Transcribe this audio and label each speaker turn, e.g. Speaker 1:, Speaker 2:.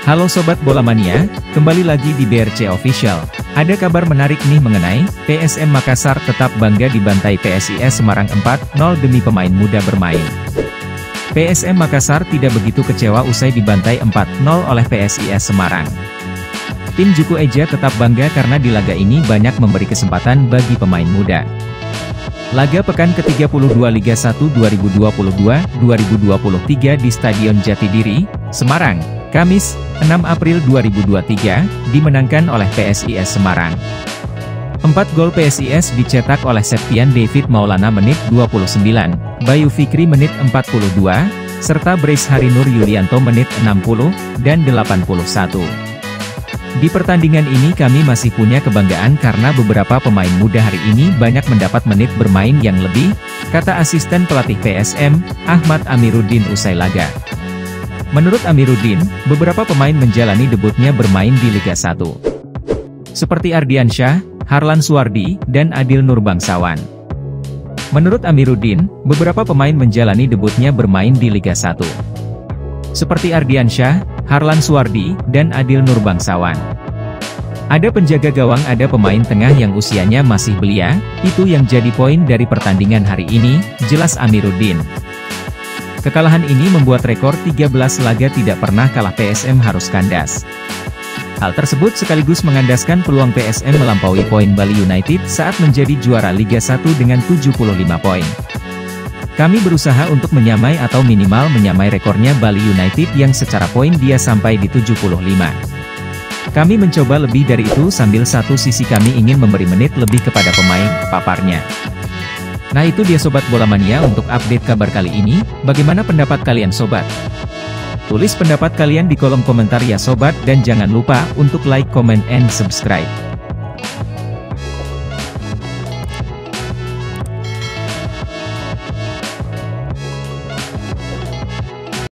Speaker 1: Halo Sobat Bola Mania, kembali lagi di BRC Official. Ada kabar menarik nih mengenai PSM Makassar tetap bangga dibantai PSIS Semarang 4-0 demi pemain muda bermain. PSM Makassar tidak begitu kecewa usai dibantai 4-0 oleh PSIS Semarang. Tim Juku Eja tetap bangga karena di laga ini banyak memberi kesempatan bagi pemain muda. Laga pekan ke-32 Liga 1 2022-2023 di Stadion Jatidiri, Semarang, Kamis, 6 April 2023, dimenangkan oleh PSIS Semarang. 4 gol PSIS dicetak oleh Septian David Maulana menit 29, Bayu Fikri menit 42, serta Brace Harinur Yulianto menit 60 dan 81. Di pertandingan ini kami masih punya kebanggaan karena beberapa pemain muda hari ini banyak mendapat menit bermain yang lebih, kata asisten pelatih PSM, Ahmad Amiruddin usai laga. Menurut Amiruddin, beberapa pemain menjalani debutnya bermain di Liga 1. Seperti Ardiansyah, Harlan Suwardi, dan Adil Nurbangsawan. Menurut Amiruddin, beberapa pemain menjalani debutnya bermain di Liga 1. Seperti Ardiansyah, Harlan Suwardi, dan Adil Nurbangsawan. Ada penjaga gawang, ada pemain tengah yang usianya masih belia, itu yang jadi poin dari pertandingan hari ini, jelas Amiruddin. Kekalahan ini membuat rekor 13 laga tidak pernah kalah PSM harus kandas. Hal tersebut sekaligus mengandaskan peluang PSM melampaui poin Bali United saat menjadi juara Liga 1 dengan 75 poin. Kami berusaha untuk menyamai atau minimal menyamai rekornya Bali United yang secara poin dia sampai di 75. Kami mencoba lebih dari itu sambil satu sisi kami ingin memberi menit lebih kepada pemain, paparnya. Nah itu dia Sobat Bola Mania untuk update kabar kali ini, bagaimana pendapat kalian Sobat? Tulis pendapat kalian di kolom komentar ya Sobat dan jangan lupa untuk like, comment, and subscribe.